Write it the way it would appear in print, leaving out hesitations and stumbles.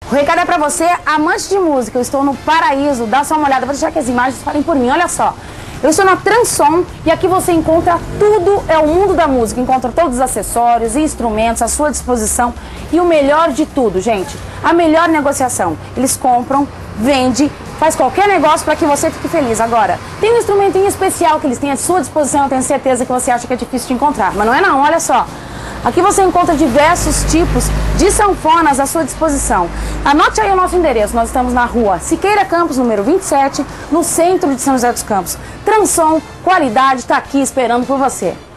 O recado é pra você, amante de música. Eu estou no paraíso, dá só uma olhada, vou deixar que as imagens falem por mim, olha só. Eu estou na Transom e aqui você encontra tudo, é o mundo da música. Encontra todos os acessórios e instrumentos à sua disposição. E o melhor de tudo, gente, a melhor negociação. Eles compram, vendem, faz qualquer negócio para que você fique feliz. Agora, tem um instrumentinho especial que eles têm à sua disposição, eu tenho certeza que você acha que é difícil de encontrar. Mas não é não, olha só. Aqui você encontra diversos tipos de sanfonas à sua disposição. Anote aí o nosso endereço. Nós estamos na rua Siqueira Campos, número 27, no centro de São José dos Campos. Transom, qualidade, está aqui esperando por você.